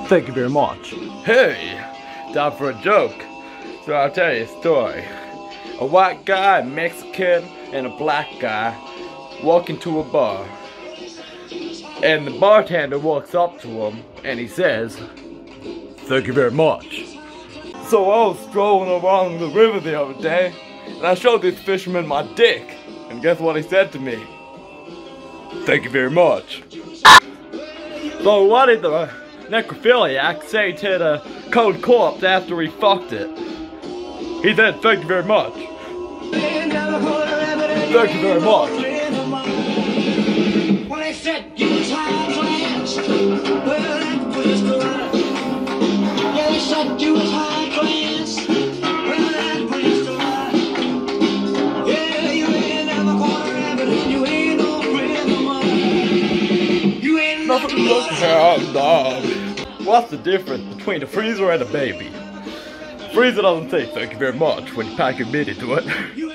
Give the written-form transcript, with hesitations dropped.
Thank you very much. Hey, time for a joke. So I'll tell you a story. A white guy, a Mexican, and a black guy walk into a bar. And the bartender walks up to him and he says, "Thank you very much." So I was strolling along the river the other day and I showed this fisherman my dick. And guess what he said to me? "Thank you very much." So what did the necrophiliac say to the cold corpse after he fucked it? He said, "Thank you very much." Thank you very much. When they said you was high class, well that was the right. Yeah, they said you was high class, well that was the right. Yeah, you ain't never caught a rabbit and you ain't no friend of mine. You ain't Nothing to look at, dog. What's the difference between a freezer and a baby? Freezer doesn't say "thank you very much" when you pack your meat into it.